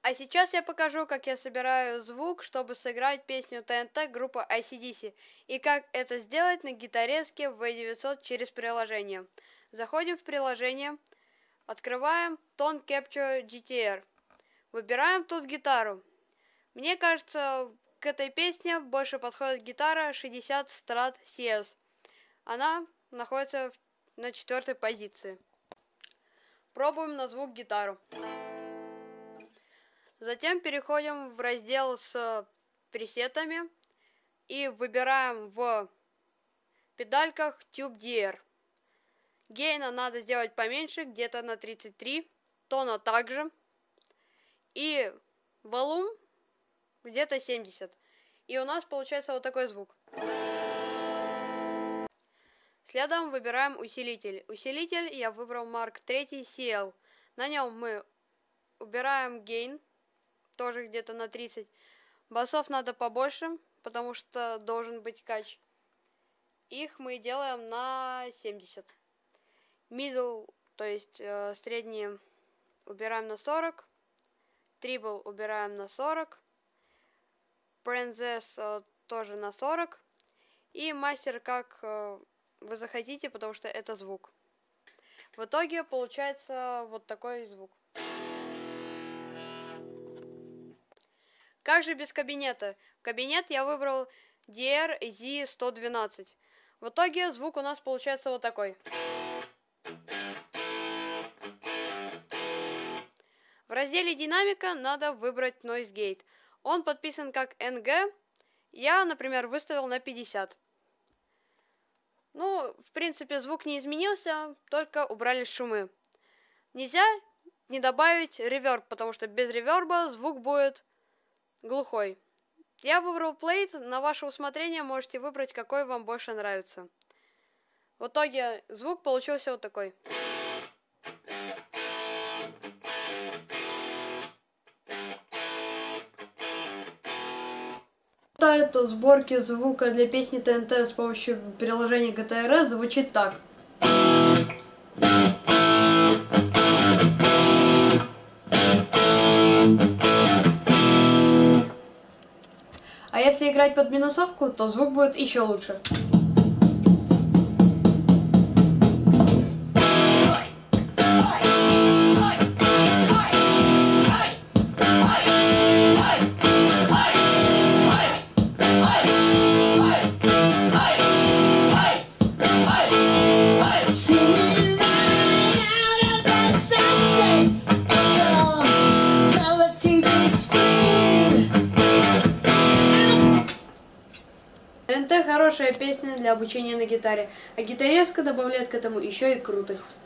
А сейчас я покажу, как я собираю звук, чтобы сыграть песню ТНТ группы AC/DC, и как это сделать на гитареске V900 через приложение. Заходим в приложение, открываем Tone Capture GTR, выбираем тут гитару. Мне кажется, к этой песне больше подходит гитара 60 Strat CS. Она находится на 4-й позиции. Пробуем на звук гитару. Затем переходим в раздел с пресетами и выбираем в педальках Tube DR. Гейна надо сделать поменьше, где-то на 33, тона также. И волум где-то 70. И у нас получается вот такой звук. Следом выбираем усилитель. Усилитель я выбрал Mark III CL. На нем мы убираем гейн, тоже где-то на 30. Басов надо побольше, потому что должен быть кач. Их мы делаем на 70. Middle, то есть средние, убираем на 40. Treble убираем на 40. Princess тоже на 40. И мастер как вы захотите, потому что это звук. В итоге получается вот такой звук. Как же без кабинета? Кабинет я выбрал DRZ112. В итоге звук у нас получается вот такой. В разделе динамика надо выбрать Noise Gate. Он подписан как NG. Я, например, выставил на 50. Ну, в принципе, звук не изменился, только убрали шумы. Нельзя не добавить реверб, потому что без реверба звук будет глухой. Я выбрал плейт, на ваше усмотрение можете выбрать, какой вам больше нравится. В итоге звук получился вот такой. Тайтл сборки звука для песни ТНТ с помощью приложения GTRS звучит так. А если играть под минусовку, то звук будет еще лучше. ТНТ хорошая песня для обучения на гитаре, а гитареска добавляет к этому еще и крутость.